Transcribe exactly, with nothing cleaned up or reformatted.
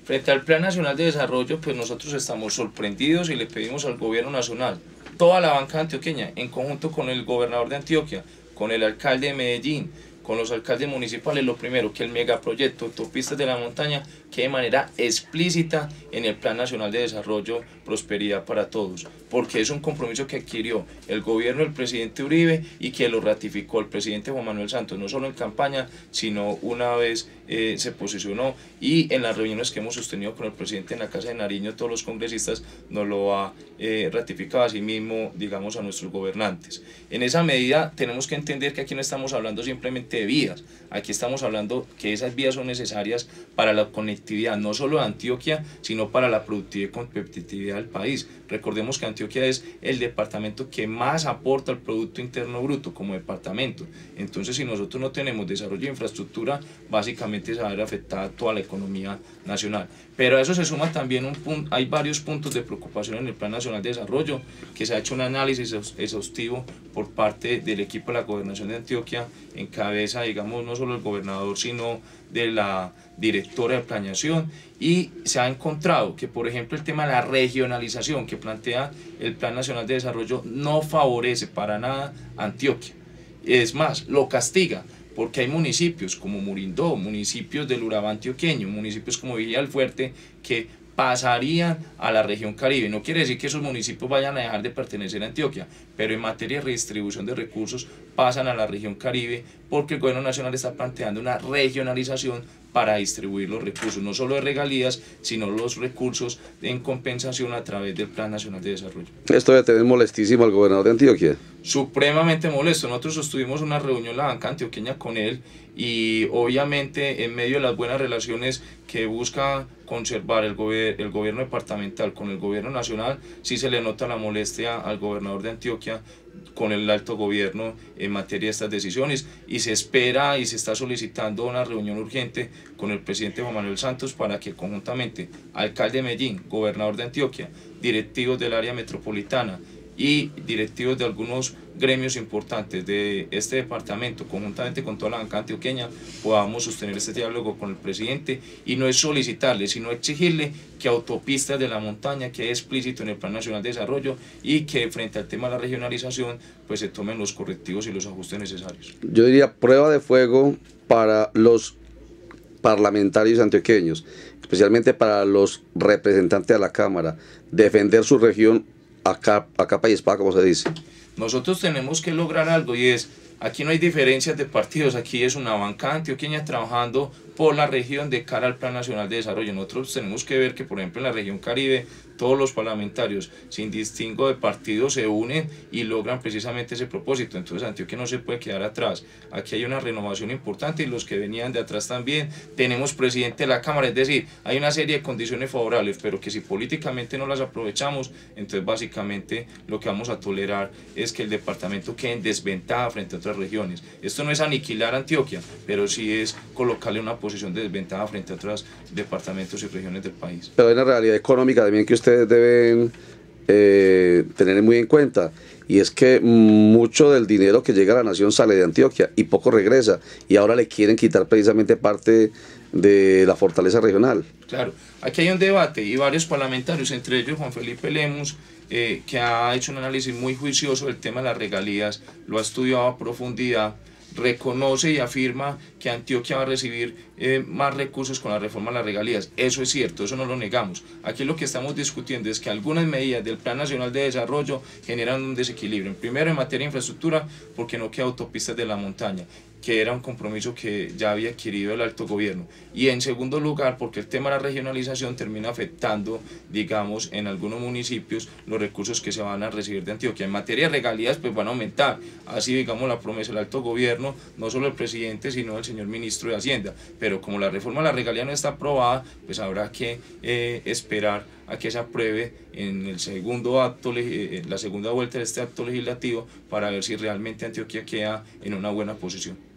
Frente al Plan Nacional de Desarrollo, pues nosotros estamos sorprendidos y le pedimos al gobierno nacional, toda la banca antioqueña, en conjunto con el gobernador de Antioquia, con el alcalde de Medellín, con los alcaldes municipales, lo primero, que el megaproyecto Autopistas de la Montaña quede de manera explícita en el Plan Nacional de Desarrollo Prosperidad para Todos, porque es un compromiso que adquirió el gobierno del presidente Uribe y que lo ratificó el presidente Juan Manuel Santos, no solo en campaña, sino una vez eh, se posicionó, y en las reuniones que hemos sostenido con el presidente en la Casa de Nariño, todos los congresistas nos lo ha eh, ratificado, así mismo, digamos, a nuestros gobernantes. En esa medida tenemos que entender que aquí no estamos hablando simplemente de vías, aquí estamos hablando que esas vías son necesarias para la conectividad, no solo de Antioquia, sino para la productividad y competitividad del país. Recordemos que Antioquia es el departamento que más aporta al Producto Interno Bruto como departamento, entonces si nosotros no tenemos desarrollo de infraestructura, básicamente se va a ver afectada toda la economía nacional. Pero a eso se suma también un punto, hay varios puntos de preocupación en el Plan Nacional de Desarrollo, que se ha hecho un análisis exhaustivo por parte del equipo de la Gobernación de Antioquia, en cabeza, digamos, no solo el gobernador, sino de la directora de planeación, y se ha encontrado que, por ejemplo, el tema de la regionalización que plantea el Plan Nacional de Desarrollo no favorece para nada a Antioquia, es más, lo castiga, porque hay municipios como Murindó, municipios del Urabá antioqueño, municipios como Villa del Fuerte, que pasarían a la región Caribe. No quiere decir que esos municipios vayan a dejar de pertenecer a Antioquia, pero en materia de redistribución de recursos pasan a la región Caribe, porque el gobierno nacional está planteando una regionalización para distribuir los recursos, no solo de regalías, sino los recursos en compensación a través del Plan Nacional de Desarrollo. Esto debe tener molestísimo al gobernador de Antioquia. Supremamente molesto. Nosotros sostuvimos una reunión en la banca antioqueña con él, y obviamente en medio de las buenas relaciones que busca conservar el, gober el gobierno departamental con el gobierno nacional, sí se le nota la molestia al gobernador de Antioquia con el alto gobierno en materia de estas decisiones, y se espera y se está solicitando una reunión urgente con el presidente Juan Manuel Santos para que conjuntamente alcalde de Medellín, gobernador de Antioquia, directivos del área metropolitana y directivos de algunos gremios importantes de este departamento, conjuntamente con toda la banca antioqueña, podamos sostener este diálogo con el presidente, y no es solicitarle, sino exigirle que Autopistas de la Montaña quede explícito en el Plan Nacional de Desarrollo, y que frente al tema de la regionalización pues se tomen los correctivos y los ajustes necesarios. Yo diría prueba de fuego para los parlamentarios antioqueños, especialmente para los representantes de la Cámara, defender su región a capa, a capa y espada, como se dice. Nosotros tenemos que lograr algo, y es, aquí no hay diferencias de partidos, aquí es una banca antioqueña trabajando por la región de cara al Plan Nacional de Desarrollo. Nosotros tenemos que ver que, por ejemplo, en la región Caribe, todos los parlamentarios, sin distingo de partidos, se unen y logran precisamente ese propósito. Entonces Antioquia no se puede quedar atrás. Aquí hay una renovación importante, y los que venían de atrás también. Tenemos presidente de la Cámara, es decir, hay una serie de condiciones favorables, pero que si políticamente no las aprovechamos, entonces básicamente lo que vamos a tolerar es que el departamento quede en desventaja frente a otras regiones. Esto no es aniquilar a Antioquia, pero sí es colocarle una posición de desventaja frente a otros departamentos y regiones del país. Pero hay una realidad económica también que ustedes deben eh, tener muy en cuenta, y es que mucho del dinero que llega a la nación sale de Antioquia y poco regresa, y ahora le quieren quitar precisamente parte de la fortaleza regional. Claro, aquí hay un debate y varios parlamentarios, entre ellos Juan Felipe Lemus, eh, que ha hecho un análisis muy juicioso del tema de las regalías, lo ha estudiado a profundidad, reconoce y afirma que Antioquia va a recibir eh, más recursos con la reforma de las regalías. Eso es cierto, eso no lo negamos. Aquí lo que estamos discutiendo es que algunas medidas del Plan Nacional de Desarrollo generan un desequilibrio. Primero, en materia de infraestructura, porque no queda Autopistas de la Montaña, que era un compromiso que ya había adquirido el alto gobierno, y en segundo lugar porque el tema de la regionalización termina afectando, digamos, en algunos municipios los recursos que se van a recibir de Antioquia. En materia de regalías pues van a aumentar, así digamos la promesa del alto gobierno, no solo el presidente sino el señor ministro de Hacienda, pero como la reforma de la regalía no está aprobada, pues habrá que eh, esperar a que se apruebe en el segundo acto, en la segunda vuelta de este acto legislativo, para ver si realmente Antioquia queda en una buena posición.